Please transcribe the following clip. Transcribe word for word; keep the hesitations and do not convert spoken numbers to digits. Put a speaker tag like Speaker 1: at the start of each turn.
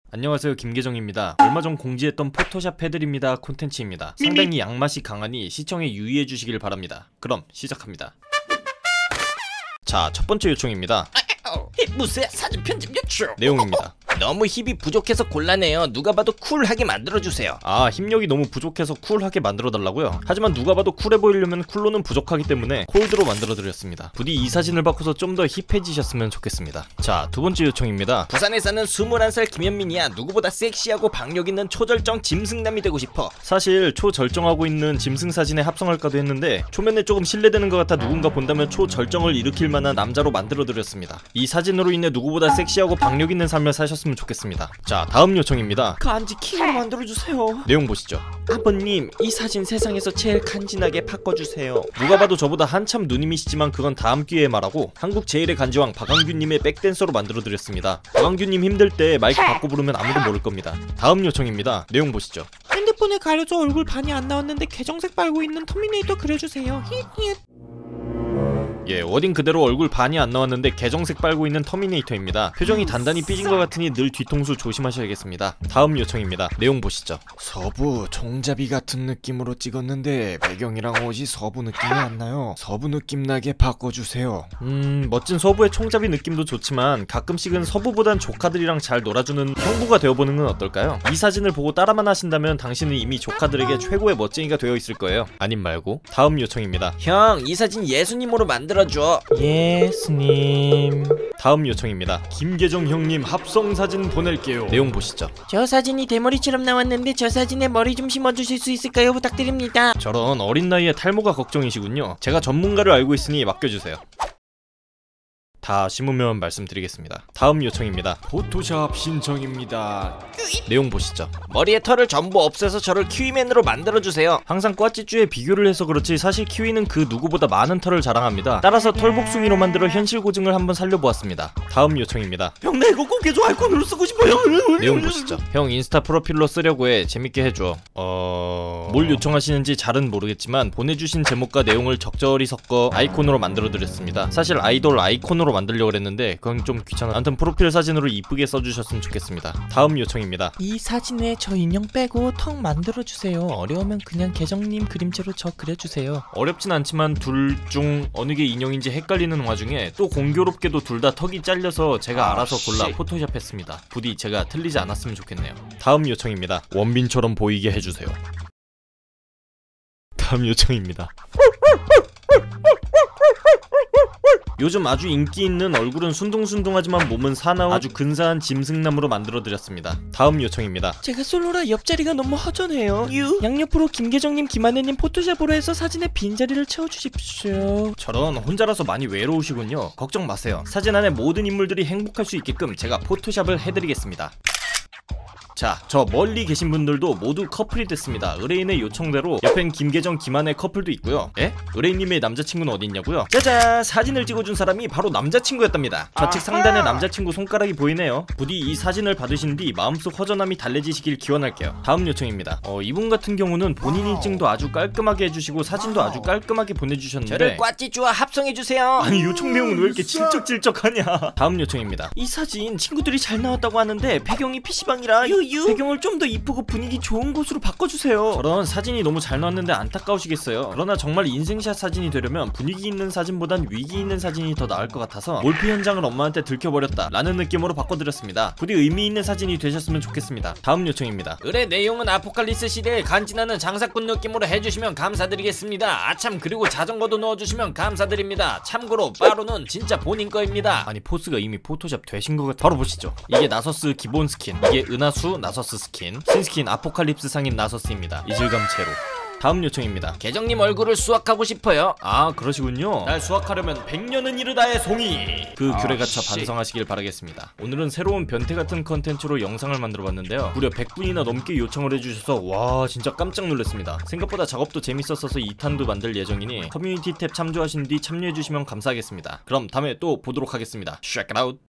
Speaker 1: 안녕하세요, 김계정입니다. 얼마 전 공지했던 포토샵 해드립니다 콘텐츠입니다. 상당히 양맛이 강하니 시청에 유의해주시길 바랍니다. 그럼 시작합니다. 자, 첫번째 요청입니다.
Speaker 2: 무쇠 사진 편집 요청.
Speaker 1: 내용입니다.
Speaker 2: 너무 힙이 부족해서 곤란해요. 누가 봐도 쿨하게 만들어주세요.
Speaker 1: 아, 힘력이 너무 부족해서 쿨하게 만들어달라고요? 하지만 누가 봐도 쿨해 보이려면 쿨로는 부족하기 때문에 콜드로 만들어드렸습니다. 부디 이 사진을 바꿔서 좀 더 힙해지셨으면 좋겠습니다. 자, 두번째 요청입니다.
Speaker 2: 부산에 사는 스물한 살 김현민이야. 누구보다 섹시하고 박력 있는 초절정 짐승남이 되고 싶어.
Speaker 1: 사실 초절정하고 있는 짐승 사진에 합성할까도 했는데 초면에 조금 실례되는 것 같아 누군가 본다면 초절정을 일으킬 만한 남자로 만들어드렸습니다. 이 사진으로 인해 누구보다 섹시하고 박력 있는 삶을 사셨으면 좋겠습니다. 자, 다음 요청입니다.
Speaker 2: 간지 킹으로 만들어주세요.
Speaker 1: 내용 보시죠.
Speaker 2: 아버님, 이 사진 세상에서 제일 간지나게 바꿔주세요.
Speaker 1: 누가 봐도 저보다 한참 누님이시지만 그건 다음 기회에 말하고 한국 제일의 간지왕 박광규님의 백댄서로 만들어드렸습니다. 박광규님 힘들 때 마이크 바꿔 부르면 아무도 모를 겁니다. 다음 요청입니다. 내용 보시죠.
Speaker 2: 핸드폰에 가려져 얼굴 반이 안 나왔는데 계정색 빨고 있는 터미네이터 그려주세요. 히읗.
Speaker 1: 예, 워딩 그대로 얼굴 반이 안 나왔는데 계정색 빨고 있는 터미네이터입니다. 표정이 단단히 삐진 것 같으니 늘 뒤통수 조심하셔야겠습니다. 다음 요청입니다. 내용 보시죠.
Speaker 3: 서부 종잡이 같은 느낌으로 찍었는데 배경이랑 옷이 서부 느낌이 안 나요. 서부 느낌 나게 바꿔주세요.
Speaker 1: 음, 멋진 서부의 총잡이 느낌도 좋지만 가끔씩은 서부보단 조카들이랑 잘 놀아주는 형부가 되어보는 건 어떨까요? 이 사진을 보고 따라만 하신다면 당신은 이미 조카들에게 최고의 멋쟁이가 되어 있을 거예요. 아님 말고. 다음 요청입니다.
Speaker 2: 형, 이 사진 예수님으로 만들어줘.
Speaker 1: 예수님. 다음 요청입니다. 김계정 형님 합성 사진 보낼게요. 내용 보시죠.
Speaker 2: 저 사진이 대머리처럼 나왔는데 저 사진에 머리 좀 심어주실 수 있을까요? 부탁드립니다.
Speaker 1: 저런 어린 나이에 탈모가 걱정이시군요. 제가 전문가를 알고 있으니 맡겨주세요. 다 심으면 말씀드리겠습니다. 다음 요청입니다.
Speaker 3: 포토샵 신청입니다.
Speaker 1: 내용 보시죠.
Speaker 2: 머리에 털을 전부 없애서 저를 키위맨으로 만들어주세요.
Speaker 1: 항상 꽈찌쭈에 비교를 해서 그렇지 사실 키위는 그 누구보다 많은 털을 자랑합니다. 따라서 털복숭이로 만들어 현실 고증을 한번 살려보았습니다. 다음 요청입니다.
Speaker 2: 형, 나 이거 꼭 해줘. 아이콘으로 쓰고 싶어요.
Speaker 1: 내용 보시죠. 형 인스타 프로필로 쓰려고 해. 재밌게 해줘. 어... 뭘 요청하시는지 잘은 모르겠지만 보내주신 제목과 내용을 적절히 섞어 아이콘으로 만들어드렸습니다. 사실 아이돌 아이콘으로 만들려고 했는데 그건 좀 귀찮아. 아무튼 프로필 사진으로 이쁘게 써주셨으면 좋겠습니다. 다음 요청입니다.
Speaker 2: 이 사진에 저 인형 빼고 턱 만들어주세요. 어려우면 그냥 계정님 그림체로 저 그려주세요.
Speaker 1: 어렵진 않지만 둘 중 어느 게 인형인지 헷갈리는 와중에 또 공교롭게도 둘 다 턱이 잘려서 제가 알아서 골라 포토샵 했습니다. 부디 제가 틀리지 않았으면 좋겠네요. 다음 요청입니다. 원빈처럼 보이게 해주세요. 다음 요청입니다. 요즘 아주 인기 있는 얼굴은 순둥순둥하지만 몸은 사나운 아주 근사한 짐승남으로 만들어드렸습니다. 다음 요청입니다.
Speaker 2: 제가 솔로라 옆자리가 너무 허전해요. 유. 양옆으로 김계정님, 김하늘님 포토샵으로 해서 사진에 빈자리를 채워주십시오.
Speaker 1: 저런 혼자라서 많이 외로우시군요. 걱정 마세요. 사진 안에 모든 인물들이 행복할 수 있게끔 제가 포토샵을 해드리겠습니다. 자, 저 멀리 계신 분들도 모두 커플이 됐습니다. 의뢰인의 요청대로 옆엔 김계정, 김한의 커플도 있고요. 예? 의뢰인님의 남자친구는 어딨냐고요? 짜잔! 사진을 찍어준 사람이 바로 남자친구였답니다. 좌측 상단에 남자친구 손가락이 보이네요. 부디 이 사진을 받으신 뒤 마음속 허전함이 달래지시길 기원할게요. 다음 요청입니다. 어, 이분 같은 경우는 본인 인증도 아주 깔끔하게 해주시고 사진도 아주 깔끔하게 보내주셨는데
Speaker 2: 저를 꽈찌쭈와 합성해주세요.
Speaker 1: 아니, 요청 내용은 왜 이렇게 질쩍질쩍하냐. 다음 요청입니다.
Speaker 2: 이 사진 친구들이 잘 나왔다고 하는데 배경이 피시방이라 유유. 배경을 좀 더 이쁘고 분위기 좋은 곳으로 바꿔주세요.
Speaker 1: 저런 사진이 너무 잘 나왔는데 안타까우시겠어요. 그러나 정말 인생샷 사진이 되려면 분위기 있는 사진보단 위기 있는 사진이 더 나을 것 같아서 몰피 현장을 엄마한테 들켜버렸다 라는 느낌으로 바꿔드렸습니다. 부디 의미 있는 사진이 되셨으면 좋겠습니다. 다음 요청입니다.
Speaker 2: 의뢰 내용은 아포칼립스 시대에 간지나는 장사꾼 느낌으로 해주시면 감사드리겠습니다. 아참, 그리고 자전거도 넣어주시면 감사드립니다. 참고로 빠로는 진짜 본인 거입니다.
Speaker 1: 아니, 포스가 이미 포토샵 되신 것 같아. 바로 보시죠. 이게 나서스 기본 스킨, 이게 은하수 나서스 스킨, 신스킨 아포칼립스 상인 나서스입니다. 이질감 제로. 다음 요청입니다.
Speaker 2: 계정님 얼굴을 수확하고 싶어요.
Speaker 1: 아, 그러시군요. 날 수확하려면 백 년은 이르다의 송이. 그 귤에 갇혀
Speaker 2: 씨.
Speaker 1: 반성하시길 바라겠습니다. 오늘은 새로운 변태같은 컨텐츠로 영상을 만들어봤는데요. 무려 백 분이나 넘게 요청을 해주셔서 와, 진짜 깜짝 놀랐습니다. 생각보다 작업도 재밌었어서 이 탄도 만들 예정이니 커뮤니티 탭 참조하신 뒤 참여해주시면 감사하겠습니다. 그럼 다음에 또 보도록 하겠습니다. Check it out.